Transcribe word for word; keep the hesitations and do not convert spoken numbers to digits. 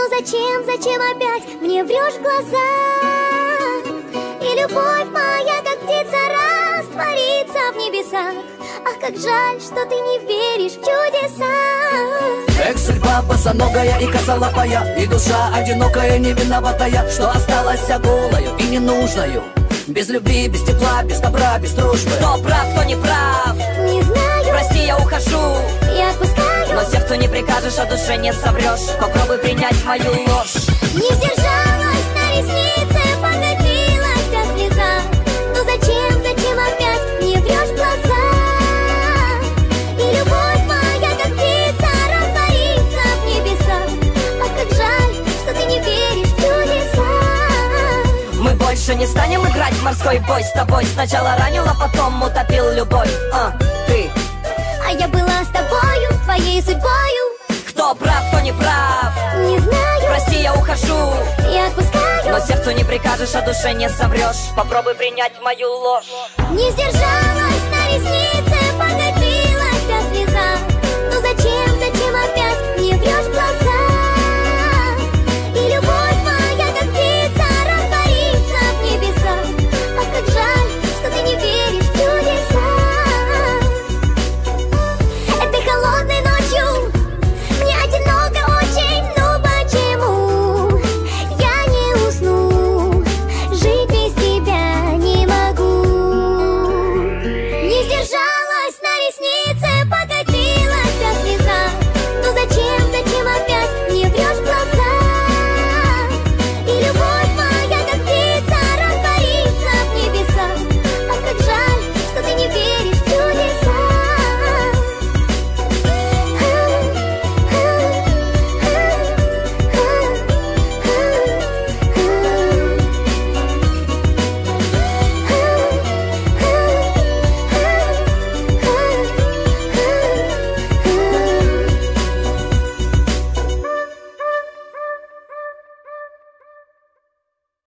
Ну зачем, зачем опять мне врешь в глаза? И любовь моя, как птица, растворится в небесах. Ах, как жаль, что ты не веришь в чудеса. Эх, судьба босоногая и косолапая, и душа одинокая, не виноватая, что осталась голою и ненужною. Без любви, без тепла, без добра, без дружбы. Кто прав, кто не прав? Не знаю. Прости, я ухожу. Я отпускаю. Но сердцу не прикажешь, а душе не соврешь. Попробуй принять мою ложь. Не сдержалась на реснице, покатилась вся слеза. Ну зачем, зачем опять мне врешь в глаза? И любовь моя, как птица, растворится в небесах. Ах, как жаль, что ты не веришь в чудеса. Мы больше не станем играть в морской бой с тобой. Сначала ранил, а потом утопил любовь. А, ты. А я была с тобою, твоей судьбою. Кто прав, кто не прав? Не знаю. Прости, я ухожу. Я отпускаю. Но сердцу не прикажешь, а душе не соврешь. Попробуй принять мою ложь. Не сдержалась.